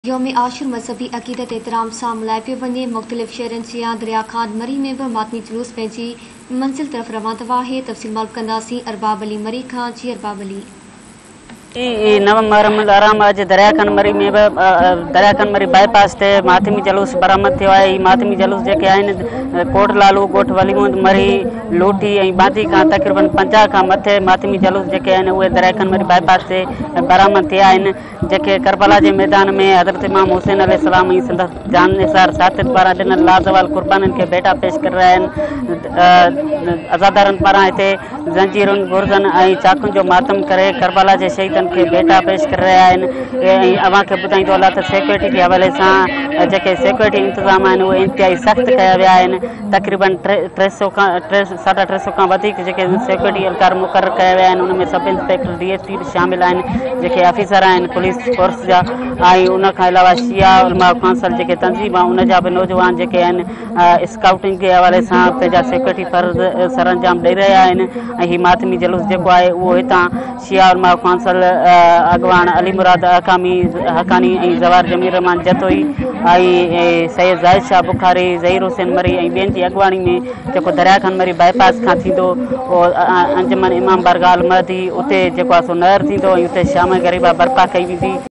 योम आशुर मजहबी अकीदत एहतराम सां मल्हाए पियो वञे। मुख़्तलिफ़ शहरनि जियां दरियाखान मरी में भी मातमी जुलूस पंहिंजी मंज़िल तरफ़ रवाना थवा है। तफ़सील मालूम कंदासीं अरबाब अली मरी खां। जी अरबाब अली। नवंबर आराम अज दरियाखान मरी में दरियाखान मरी बाईपास से मातमी जलूस बरामद थियो है। मातमी जलूस जेके आहिनि कोट लालू गोठ वलीमुंद मरी लोटी ऐं बांदी खां तक़रीबन 50 खां मथे मातमी जलूस जेके आहिनि उहे दरियाखान मरी बाईपास से बरामद थिया आहिनि। जेके करबला के मैदान में हज़रत इमाम हुसैन अलैहिस्सलाम ऐं जान निसार सातित पारां ॾिनल लाजवाल कुर्बाननि के बेटा पेश कर रहा आहिनि। अज़ादारनि पारां हिते जंजीरुनि गुर्जनि ऐं चाकुनि जो मातम करे करबला के शहीदनि के बेटा पेश कर रहा आहिनि। अवां खे ॿुधाईंदो अलाह त सिक्योरिटी के हवाले सां जेके सिक्योरिटी इंतज़ाम आहिनि उहे इंतिहाई सख़्त कया विया आहिनि। तक़रीबन 350 खां वधीक जेके सिक्योरिटी एहलकार मुक़रर कया विया आहिनि। उनमें सब इंस्पेक्टर DSP भी शामिल आहिनि जेके ऑफिसर आहिनि पुलिस फोर्स जा। ऐं उन खां अलावा शिया उलमा काउंसिल जेके तंज़ीम आहे उन जा भी नौजवान जेके आहिनि स्काउटिंग के हवाले सां पंहिंजा सिक्योरिटी फ़र्ज़ सरअंजाम ॾेई रहिया आहिनि। ऐं ही मातमी जलूस जेको आहे उहो हितां शिया उलमा काउंसिल अगवान अली मुराद हकानी ऐं जवार जमीर रहमान जतोई ऐं सैयद ज़ाहिद शाह बुखारी ज़हीर हुसैन मरी ऐं ॿियनि जी अॻवानी में जेको दरियाखान मरी बाईपास खां थींदो अंजमन इमाम बारगाह अल महदी उते जेको आहे सो नहर थींदो ऐं उते शाम ग़रीबा बर्पा कई वेंदी।